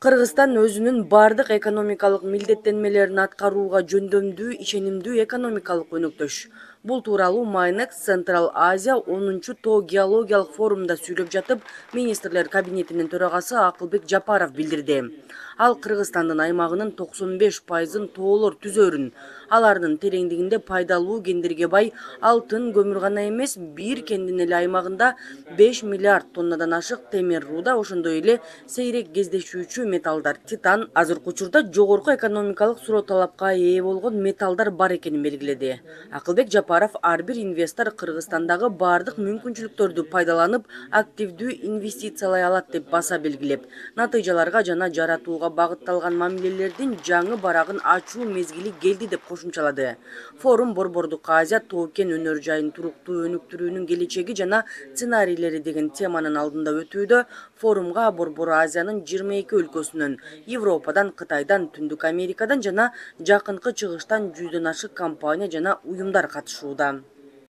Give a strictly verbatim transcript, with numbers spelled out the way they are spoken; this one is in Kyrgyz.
Кыргызстан өзүнүн бардык экономикалык милдеттенмелерин аткарууга жөндөмдүү, ишенимдүү экономикалык өнөктөш. Бул тууралуу Майнекс Централ Азия онунчу тоо геологиялык форумунда сүйлөп жатып, министрлер кабинетинин төрагасы Акылбек Жапаров билдирди. Ал Кыргызстандын аймагынын токсон беш пайызын тоолор түзөрүн, алардын тереңдигинде пайдалуу кендерге бай алтын, көмүр гана эмес, бир кендин эле аймагында беш миллиард тоннадан ашык темир руда, ошондой эле сейрек кездешүүчү металлдар, титан, азыркы учурда жогорку экономикалык суроо талапка ээ болгон металлдар бар экенин белгиледи. Акылбек Жапаров ар бир инвестор Кыргызстандагы бардык мүмкүнчүлүктөрдү пайдаланып, активдүү инвестициялай алат деп баса белгилеп, натыйжаларга жана жаратууга багытталган мамилелердин жаңы барагын ачуу мезгили келди деп кошумчалады. Форум Борбордук Азия тоо-кен өнөр жайын туруктуу өнүктүрүүнүн келечеги жана сценарийлери деген теманын алдында өтүүдө. Форумга Борбор Азиянын жыйырма эки өлкөсүнөн, Европадан, Кытайдан, Түндүк Америкадан жана жакынкы чыгыштан жүздөн ашык компания жана уюмдар катышууда.